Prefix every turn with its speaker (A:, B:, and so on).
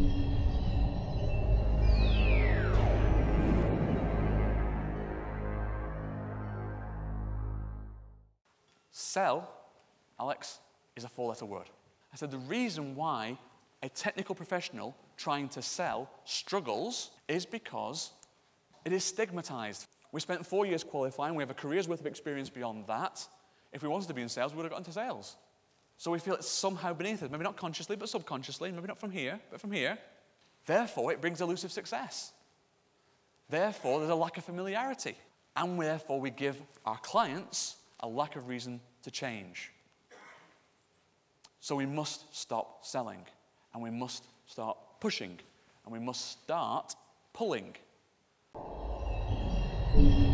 A: Sell, Alex, is a four-letter word. I said the reason why a technical professional trying to sell struggles is because it is stigmatized. We spent 4 years qualifying. We have a career's worth of experience beyond that. If we wanted to be in sales, we would have gotten to sales. So we feel it's somehow beneath us. Maybe not consciously, but subconsciously. Maybe not from here, but from here. Therefore, it brings elusive success. Therefore, there's a lack of familiarity. And therefore, we give our clients a lack of reason to change. So we must stop selling. And we must start pushing. And we must start pulling.